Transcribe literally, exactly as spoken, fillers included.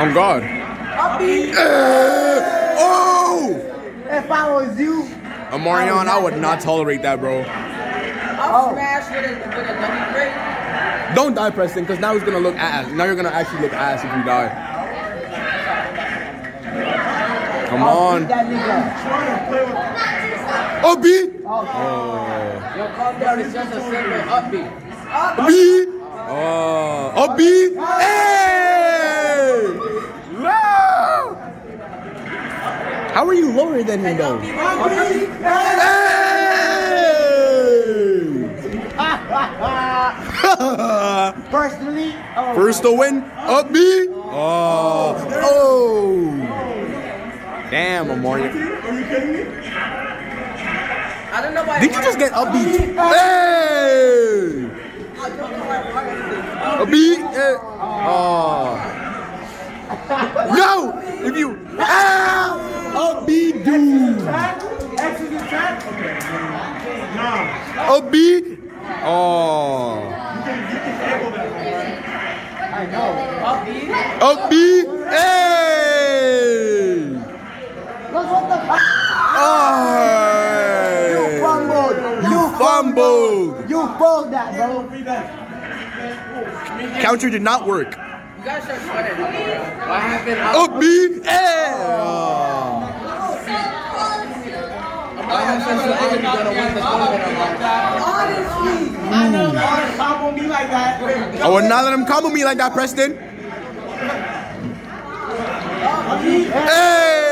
On God. Upbeat. Uh, oh! If I was you, Amarion, I would not tolerate that, bro. Up smash with a with a double break. Don't die, Preston, because now it's gonna look ass. Now you're gonna actually look ass if you die. Come on. that nigga. Upbeat. Oh. Your calm down is just a simple upbeat. Upbeat. Oh, upbeat. Hey! No! How are you lower than him, though? Hey! Personally, oh. First to win, upbeat. Oh, oh. Damn, Amari. I don't know why. Did you just get upbeat? Hey! Upbeat. Hey. Oh. No! If you ah! Upbeat, dude. Upbeat. Oh. I know. Upbeat. Upbeat. Hey! Look what the fuck? Oh! You fumbled. You fumbled. You fumbled that, bro. Counter did not work. You guys start sweating. What happened? Upbeat. Hey! Oh. I have such a feeling you're gonna win the tournament. Honestly, I know. Combo me like that. I would not let him combo me like that, Preston. Hey!